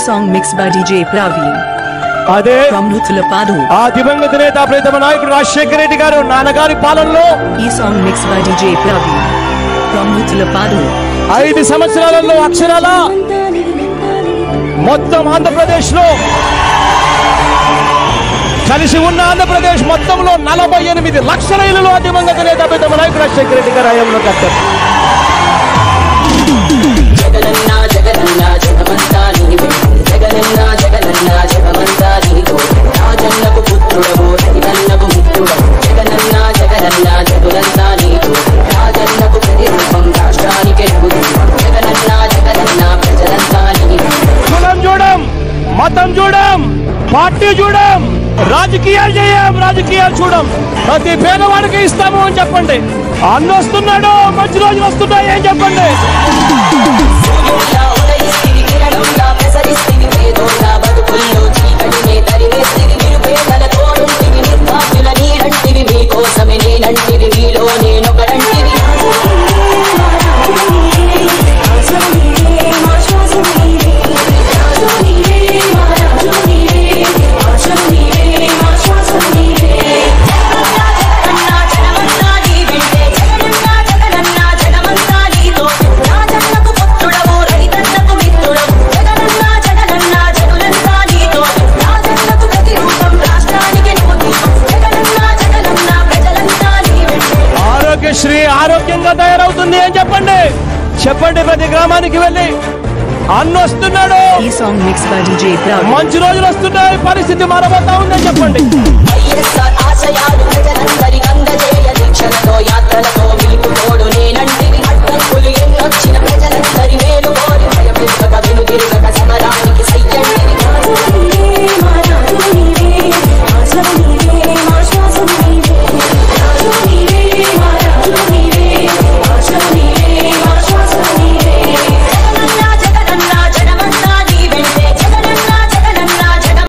song mixed by DJ Praveen. అదే From Nuthulapadu. ఆ దివంగత నేత ప్రీతమ నాయకుడు రాజశేఖర రెడ్డి గారు నాన్నగారి పాలనలో ఈ song mixed by DJ Praveen. From Nuthulapadu. 5 సంవత్సరాలలో అక్షరాల మొత్తం ఆంధ్రప్రదేశ్ లో కలిసి ఉన్న ఆంధ్రప్రదేశ్ మొత్తంలో 48 లక్షల ఇళ్లలో దివంగత నేత ప్రీతమ నాయకుడు రాజశేఖర రెడ్డి గారు హయాంలో కట్టారు. కులం చూడం, మతం చూడం, పార్టీ చూడం, రాజకీయాలు చేయం, రాజకీయాలు చూడం. ప్రతి పేదవాడికి ఇస్తాము అని చెప్పండి. అన్న వస్తున్నాడు, మంచి రోజులు వస్తున్నాయి అని చెప్పండి. శ్రీ ఆరోగ్యంగా తయారవుతుంది అని చెప్పండి. చెప్పండి, ప్రతి గ్రామానికి వెళ్ళి అన్న వస్తున్నాడు, ఈ song mix by DJ Praveen. మంచి రోజులు వస్తున్నాయి, పరిస్థితి మారబోతా ఉందని చెప్పండి. యాత్రలతో